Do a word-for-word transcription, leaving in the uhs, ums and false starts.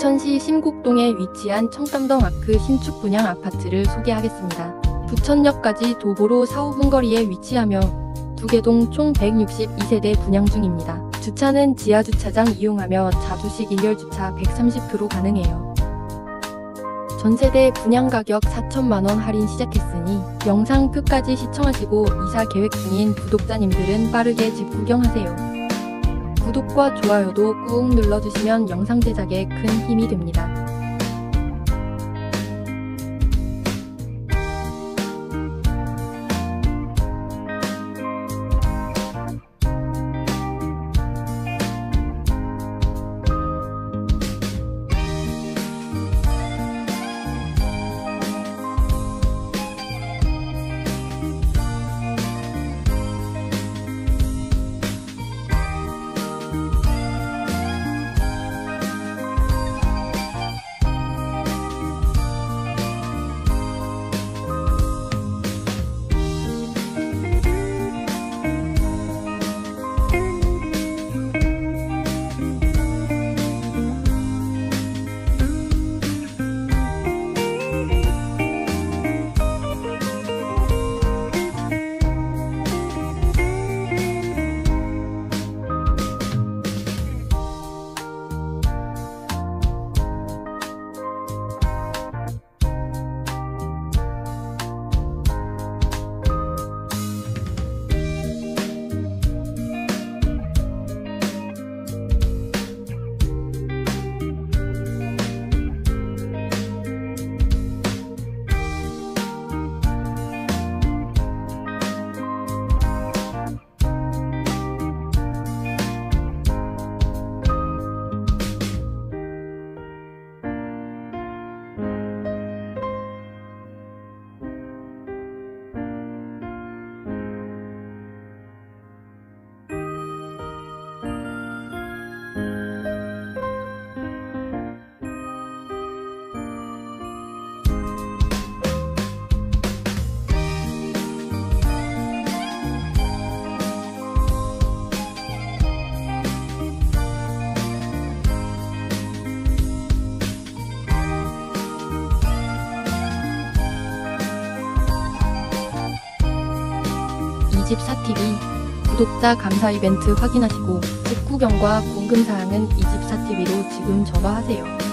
부천시 심국동에 위치한 청담동 아크 신축 분양 아파트를 소개하겠습니다. 부천역까지 도보로 사, 오 분 거리에 위치하며 두 개 동 총 백육십이 세대 분양 중입니다. 주차는 지하주차장 이용하며 자주식 일렬주차 백삼십 퍼센트 가능해요. 전세대 분양가격 사천만 원 할인 시작했으니 영상 끝까지 시청하시고 이사 계획 중인 구독자님들은 빠르게 집 구경하세요. 구독과 좋아요도 꾹 눌러주시면 영상 제작에 큰 힘이 됩니다. 이집사티비 구독자 감사 이벤트 확인하시고 집 구경과 궁금사항은 이집사티비로 지금 전화하세요.